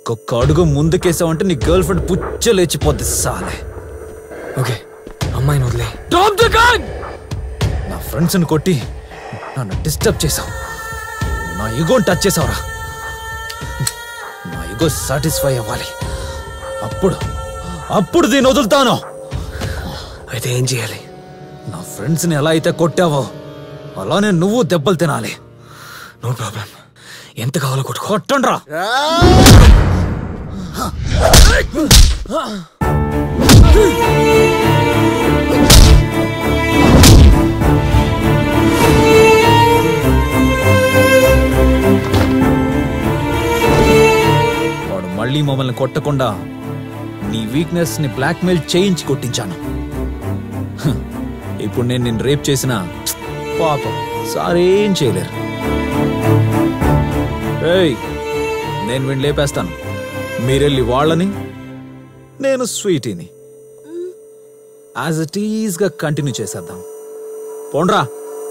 ఇంకొక అడుగు ముందుకేసావంటే నీ గర్ల్ ఫ్రెండ్ పుచ్చ లేచిపోద్ది సాలే. ఓకే, అమ్మాయిని వదిలే. Drop the gun! నా ఫ్రెండ్స్ని కొట్టి నన్ను డిస్టర్బ్ చేసావు. నా ఈగోని టచ్ చేసావురా. నా ఈగో సాటిస్ఫై అవ్వాలి. అప్పుడు దీన్ని వదులుతాను. అయితే ఏం చేయాలి? నా ఫ్రెండ్స్ని ఎలా అయితే కొట్టావో అలానే నువ్వు దెబ్బలు తినాలి. నో ప్రాబ్లం, ఎంత కావాలో కొట్టండ్రా. వాడు మళ్ళీ మమ్మల్ని కొట్టకుండా నీ వీక్నెస్ ని బ్లాక్మెయిల్ చేయించి కొట్టించాను. ఇప్పుడు నేను నిన్ను రేప్ చేసిన పాపం సారేం చేయలేరు. నేను వీడిని లేపేస్తాను. మీరెళ్ళి వాళ్ళని, నేను స్వీటీని యాజ్ ఇట్ ఈజ్ గా కంటిన్యూ చేసేద్దాం. పోండ్రా.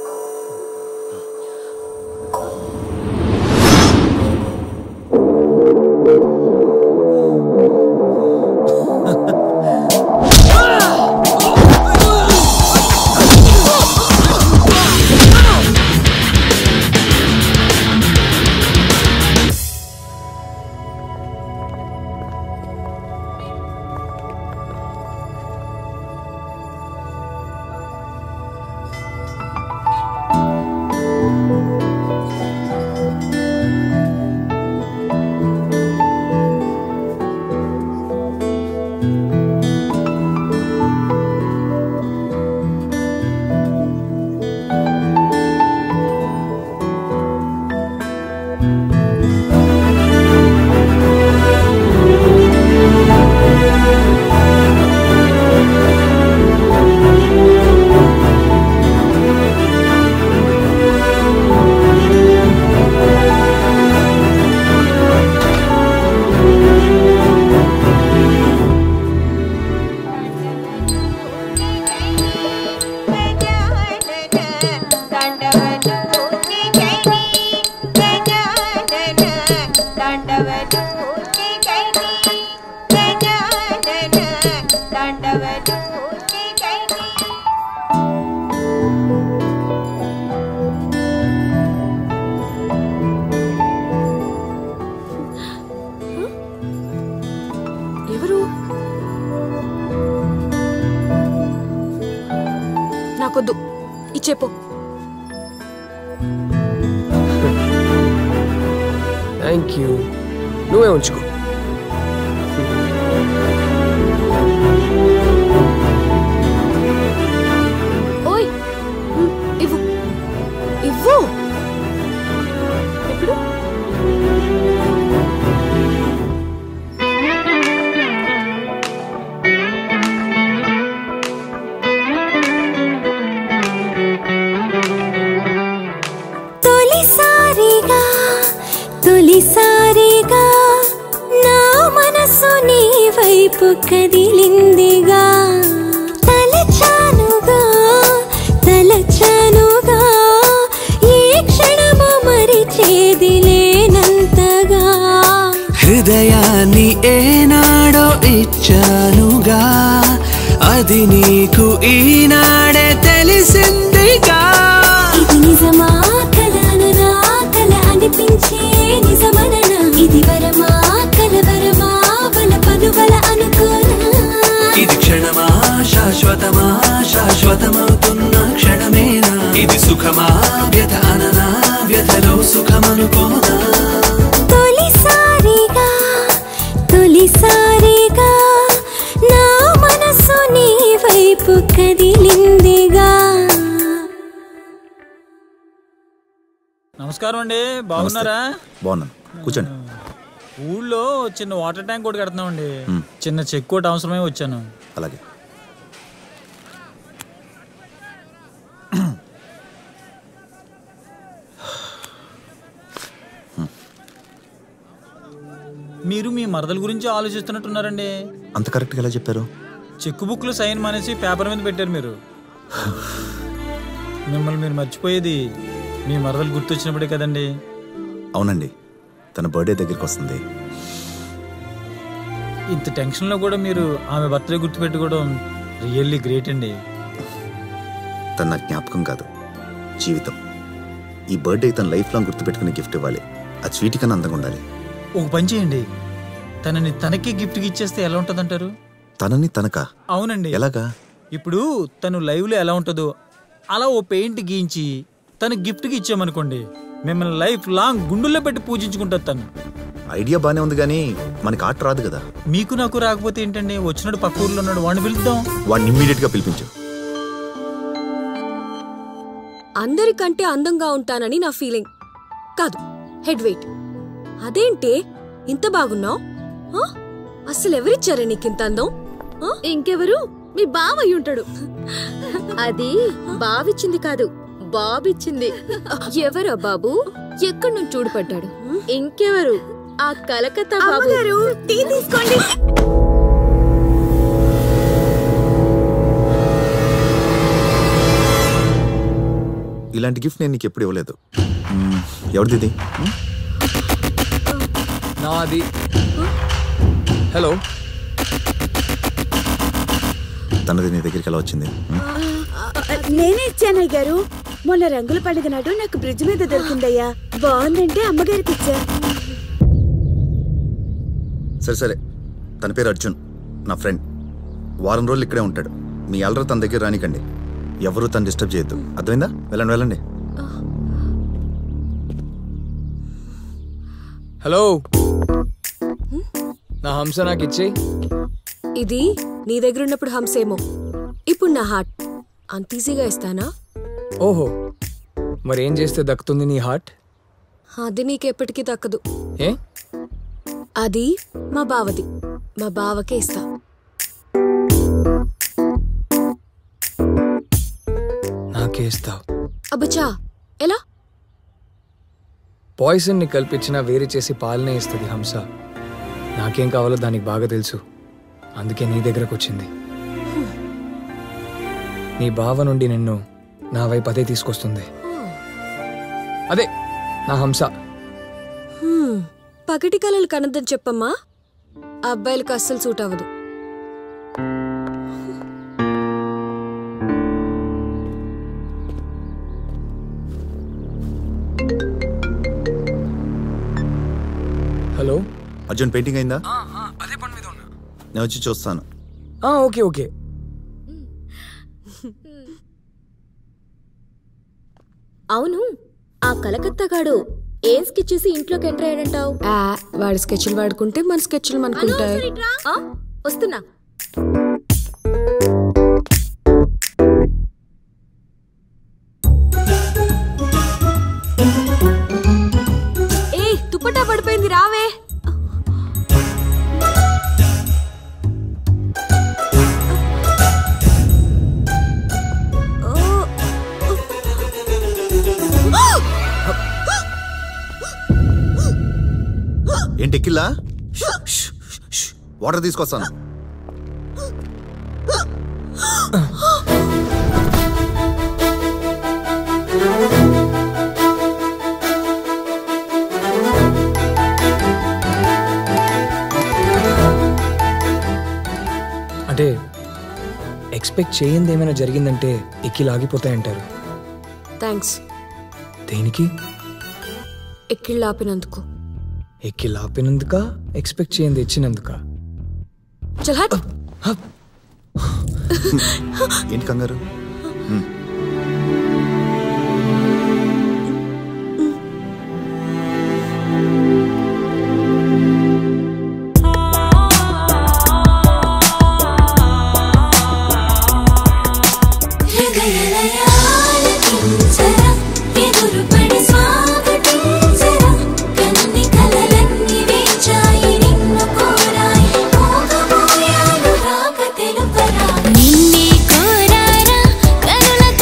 ఎవరు? నాకొద్దు, ఇచ్చేపో. థ్యాంక్ యూ, నువ్వే ఉంచుకో. ఓయ్, ఇవ్వు ఇవ్వు. ఎప్పుడు? తొలిసారిగా నా మనసు నీ వైపు కదిలిందిగా. తలచానుగా ఈ క్షణము మరిచేది లేనంతగా. హృదయాన్ని ఏనాడో ఇచ్చానుగా, అది నీకు ఈనాడే తెలిసిందిగా. ఇది నిజమా కలను నా కల అనిపించే నిజమననా. ఇది వరమా కలవరమా బల అనుకోనా. ఇది క్షణమా శాశ్వతమవుతున్న క్షణమేనా. ఇది సుఖమా వ్యథ అననా, వ్యథలో సుఖమనుకోనా. తొలిసారిగా నా మనసు నీ వైపు కదిలిందిగా. నమస్కారం అండి, బాగున్నారా? బాగున్నాను, కూర్చోండి. ఊళ్ళో చిన్న వాటర్ ట్యాంక్ ఒకటి కడుతున్నామండి. చిన్న చెక్ ఒకటి అవసరమే వచ్చాను. అలాగే. మీరు మీ మరదల గురించి ఆలోచిస్తున్నట్టున్నారండి. అంత కరెక్ట్గా ఎలా చెప్పారు? చెక్ బుక్ లో సైన్ మానేసి పేపర్ మీద పెట్టారు మీరు. మిమ్మల్ని మీరు మర్చిపోయేది మీ మరదలు గుర్తొచ్చినప్పుడే కదండి. అవునండి, తన బర్త్డే దగ్గరికి వస్తుంది. ఇంత టెన్షన్లో కూడా మీరు ఆమె బర్త్డే గుర్తుపెట్టుకోవడం రియల్లీ గ్రేట్ అండి. తన నా జ్ఞాపకం కాదు, జీవితం. ఈ బర్త్డే తన లైఫ్ లాంగ్ గుర్తుపెట్టుకునే గిఫ్ట్ ఇవ్వాలి. అది స్వీట్ కన్నా అందంగా ఉండాలి. ఒక పని చేయండి, తనని తనకి గిఫ్ట్కి ఇచ్చేస్తే ఎలా ఉంటుందంటారు? తనని తనకా? అవునండి. ఎలాగా? ఇప్పుడు తను లైవ్లో ఎలా ఉంటుందో అలా ఓ పెయింట్ గీయించి తన గిఫ్ట్కి ఇచ్చామనుకోండి, మిమ్మల్ని లైఫ్ లాంగ్ గుండెల్లో పెట్టి పూజించుకుంటుంది తను. ఐడియా బానే ఉంది కానీ మనకి ఆట రాదు కదా. మీకు నాకు రాకపోతే ఏంటండి, వచ్చినాడు పక్క ఊర్లో ఉన్నాడు, వాడిని పిలుద్దాం. వాడిని ఇమ్మీడియట్ గా పిలిపించు. అందరికంటే అందంగా ఉంటానని నా ఫీలింగ్ కాదు, హెడ్ వెయిట్. అదేంటే ఇంత బాగున్నావు? అసలు ఎవరిచ్చారే నీకింత అందం? ఇంకెవరు? మీ బావ అయ్యుంటాడు. అది బావిచ్చింది కాదు, బాబిచ్చింది. ఎవరా బాబు? ఎక్కడి నుంచి చూడపడ్డాడు? ఇంకెవరు? ఆ కలకత్తా బాబు. టీ తీసుకోండి. ఇలాంటి గిఫ్ట్ నేను నీకు ఎప్పుడు ఇవ్వలేదు. ఎవరిది? నాది. హలో. తనది నీ దగ్గరికి ఎలా వచ్చింది? నేనే ఇచ్చానయ్య గారు. మొన్న రంగుల పండుగ నాడు నాకు బ్రిడ్జ్ మీద దొరికిందయ్యా. బాగుందంటే అమ్మగారికి ఇచ్చా. సరే సరే, తన పేరు అర్జున్, నా ఫ్రెండ్. వారం రోజులు ఇక్కడే ఉంటాడు. మీ అల్లరి తన దగ్గర రానికండి. ఎవరు తను డిస్టర్బ్ చేయొద్దు, అర్థమైందా? వెళ్ళండి వెళ్ళండి. హలో, నా హంస నాకు ఇచ్చేయి. ఇది నీ దగ్గర ఉన్నప్పుడు హంసేమో, ఇప్పుడు నా హార్ట్. అంత ఈజీగా ఇస్తానా? ఓహో, మరేం చేస్తే దక్కుతుంది నీ హార్ట్? అది నీకెప్పటికీ దక్కదు. ఏ? అది మా బావది, మా బావకే ఇస్తా. నాకే ఇస్తావు? అబ్బచా, ఎలా? పాయిజన్ ని కల్పించినా వేరే చేసి పాలనే ఇస్తుంది హంస. నాకేం కావాలో దానికి బాగా తెలుసు, అందుకే నీ దగ్గరకు వచ్చింది. నీ బావ నుండి నిన్ను నా వైపు అదే తీసుకొస్తుంది. అదే నా హంస. పగటి కలలు కనద్దని చెప్పమ్మా, అబ్బాయిలకు అస్సలు సూట్ అవ్వదు. హలో అర్జున్, పెయింటింగ్ అయిందా? అదే పని మీద ఉన్నా. నేను వచ్చి చూస్తాను. Okay okay. అవును, ఆ కలకత్తాగాడు ఏం స్కెచ్ చేసి ఇంట్లోకి ఎంటర్ అయ్యాడంటావు? వాడి స్కెచ్లు వాడుకుంటే మన స్కెచ్లు మనకుంటాయి. వస్తున్నా. ఏ తుప్పటా పడిపోయింది, రావే. ఏంటి ఎక్కిల్లా? వాటర్ తీసుకొస్తాను. అంటే ఎక్స్పెక్ట్ చేయంది ఏమైనా జరిగిందంటే ఎక్కి లాగిపోతాయంటారు. థ్యాంక్స్. దేనికి? ఎక్కిళ్ళు ఆపినందుకు. ఎక్కి లాపినందుక, ఎక్స్పెక్ట్ చేయండి ఇచ్చినందుక? చల్ హట్. ఏంటి కంగారు? నిన్నే కోరారా కనుల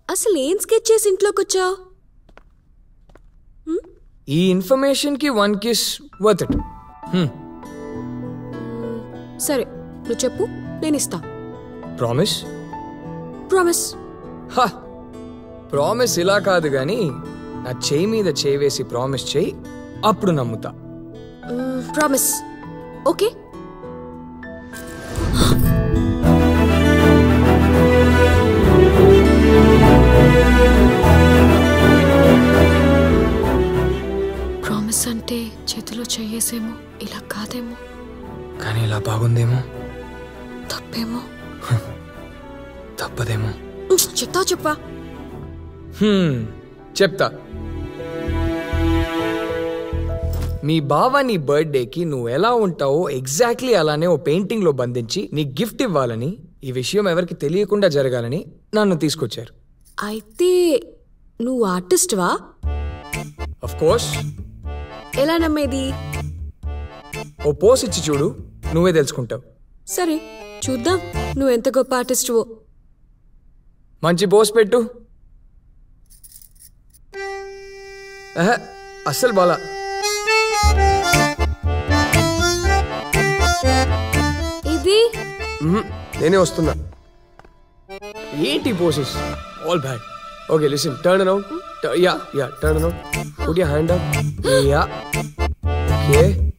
అసలు ఏం స్కెచ్ చేసి ఇంట్లోకి వచ్చావు? ఈ ఇన్ఫర్మేషన్ కి 1 kiss వర్త్ ఇట్. సరే నువ్వు చెప్పు, నేను ఇస్తా. ప్రామిస్? ప్రామిస్. ప్రామిస్ ఇలా కాదు గాని నా చేయి మీద చేయి వేసి ప్రామిస్ చేయి, అప్పుడు నమ్ముతా. ప్రామిస్. ఓకే. ప్రామిస్ అంటే చేతిలో చెయ్యేసేమో, ఇలా కాదేమో. కానీ ఇలా బాగుందేమో. తప్పేమో. తప్పదేమో. చెప్తా చెప్పా. చెప్తా. మీ బావ నీ బర్త్డేకి నువ్వు ఎలా ఉంటావో ఎగ్జాక్ట్లీ అలానే ఓ పెయింటింగ్ లో బంధించి నీ గిఫ్ట్ ఇవ్వాలని, ఈ విషయం ఎవరికి తెలియకుండా జరగాలని నన్ను తీసుకొచ్చారు. అయితే నువ్వు ఆర్టిస్ట్వా? Of course. ఎలా నమ్మేది? ఓ పోస్ ఇచ్చి చూడు, నువ్వే తెలుసుకుంటావు. సరే చూద్దాం నువ్వు ఎంత గొప్ప ఆర్టిస్టువో. మంచి పోస్ పెట్టు. అస్సలు బాలా. ఇది నేనే వస్తున్నా. ఏంటి పోసెస్? All bad. Okay listen, turn around. Yeah turn around. Put your hand up. Yeah okay.